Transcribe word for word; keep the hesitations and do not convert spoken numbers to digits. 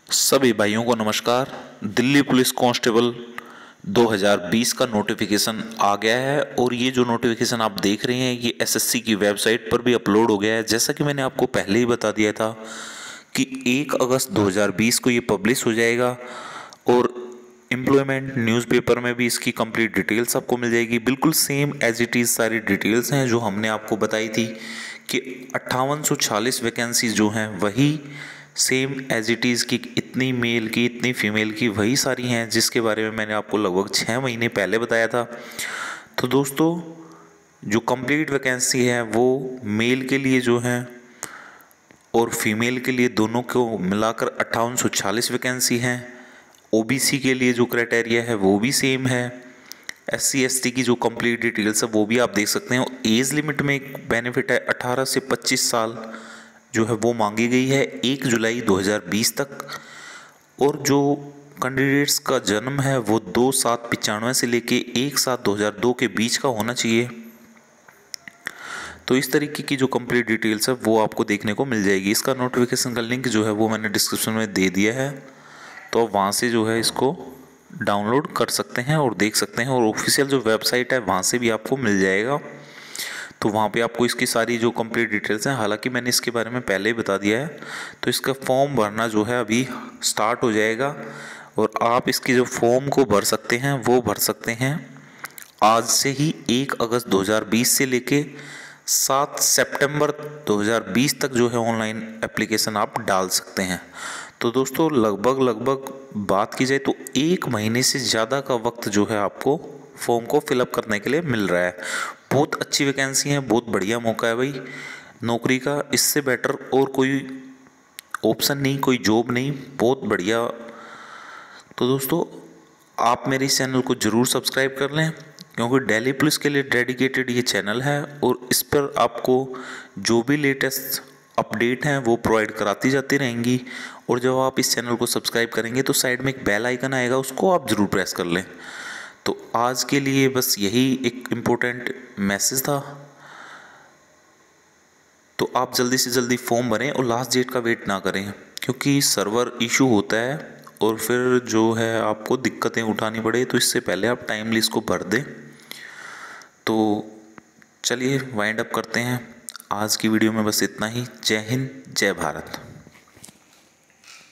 सभी भाइयों को नमस्कार। दिल्ली पुलिस कांस्टेबल दो हज़ार बीस का नोटिफिकेशन आ गया है और ये जो नोटिफिकेशन आप देख रहे हैं ये एसएससी की वेबसाइट पर भी अपलोड हो गया है। जैसा कि मैंने आपको पहले ही बता दिया था कि एक अगस्त दो हज़ार बीस को ये पब्लिश हो जाएगा और एम्प्लॉयमेंट न्यूज़पेपर में भी इसकी कंप्लीट डिटेल्स आपको मिल जाएगी। बिल्कुल सेम एज इट इज़ सारी डिटेल्स हैं जो हमने आपको बताई थी कि अट्ठावन सौ छियालीस वैकेंसीज जो हैं वही सेम एज इट इज़ की, इतनी मेल की इतनी फीमेल की वही सारी हैं जिसके बारे में मैंने आपको लगभग छः महीने पहले बताया था। तो दोस्तों जो कंप्लीट वैकेंसी है वो मेल के लिए जो है और फीमेल के लिए दोनों को मिलाकर अट्ठावन सौ छियालीस वैकेंसी हैं। ओबीसी के लिए जो क्राइटेरिया है वो भी सेम है। एस सी एस टी की जो कंप्लीट डिटेल्स है वो भी आप देख सकते हैं। एज लिमिट में एक बेनिफिट है, अठारह से पच्चीस साल जो है वो मांगी गई है एक जुलाई दो हज़ार बीस तक। और जो कैंडिडेट्स का जन्म है वो दो सात पचानवे से लेके एक सात दो हज़ार दो के बीच का होना चाहिए। तो इस तरीके की जो कंप्लीट डिटेल्स है वो आपको देखने को मिल जाएगी। इसका नोटिफिकेशन का लिंक जो है वो मैंने डिस्क्रिप्शन में दे दिया है, तो आप वहाँ से जो है इसको डाउनलोड कर सकते हैं और देख सकते हैं। और ऑफिशियल जो वेबसाइट है वहाँ से भी आपको मिल जाएगा, तो वहाँ पे आपको इसकी सारी जो कंप्लीट डिटेल्स हैं, हालांकि मैंने इसके बारे में पहले ही बता दिया है। तो इसका फॉर्म भरना जो है अभी स्टार्ट हो जाएगा और आप इसकी जो फॉर्म को भर सकते हैं वो भर सकते हैं आज से ही एक अगस्त दो हज़ार बीस से लेके सात सितंबर दो हज़ार बीस तक जो है ऑनलाइन एप्लीकेशन आप डाल सकते हैं। तो दोस्तों लगभग लगभग बात की जाए तो एक महीने से ज़्यादा का वक्त जो है आपको फॉर्म को फिलअप करने के लिए मिल रहा है। बहुत अच्छी वैकेंसी है, बहुत बढ़िया मौका है भाई नौकरी का। इससे बेटर और कोई ऑप्शन नहीं, कोई जॉब नहीं, बहुत बढ़िया। तो दोस्तों आप मेरे इस चैनल को ज़रूर सब्सक्राइब कर लें क्योंकि दिल्ली पुलिस के लिए डेडिकेटेड ये चैनल है और इस पर आपको जो भी लेटेस्ट अपडेट हैं वो प्रोवाइड कराती जाती रहेंगी। और जब आप इस चैनल को सब्सक्राइब करेंगे तो साइड में एक बेल आइकन आएगा, उसको आप ज़रूर प्रेस कर लें। तो आज के लिए बस यही एक इम्पोर्टेंट मैसेज था। तो आप जल्दी से जल्दी फॉर्म भरें और लास्ट डेट का वेट ना करें क्योंकि सर्वर इशू होता है और फिर जो है आपको दिक्कतें उठानी पड़े। तो इससे पहले आप टाइमली इसको भर दें। तो चलिए वाइंड अप करते हैं। आज की वीडियो में बस इतना ही। जय हिंद, जय भारत।